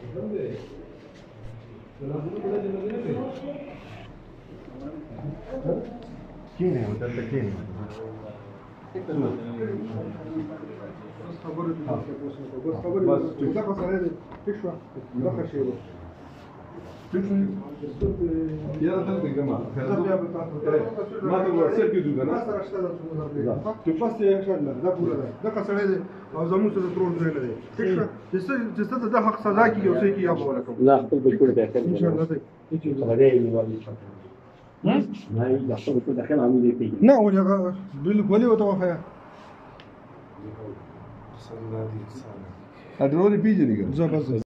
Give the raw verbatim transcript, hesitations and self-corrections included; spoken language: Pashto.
کینې ودلته کینې بس خبرې بس خبرې بس دغه سره دې ټیک شو دغه شی و ټیک شو یاره دلته ګما ما ته ورسره کېدو کنه ما سره شته د څه ته بس یې انشاءالله دا پوره ده دغه سره دې او زموږ سره ترون درې نه دی ټیک شو چې څه چې څه د حق سزا کیږي او څه کیږي هغه ولکم لا خپل بشکل داخل انشاءالله دې غړې نیولې نه لا خپل بشکل داخل عامل دی نه ولې هغه بالکل وته وخیا اډروري پیژنې زه بس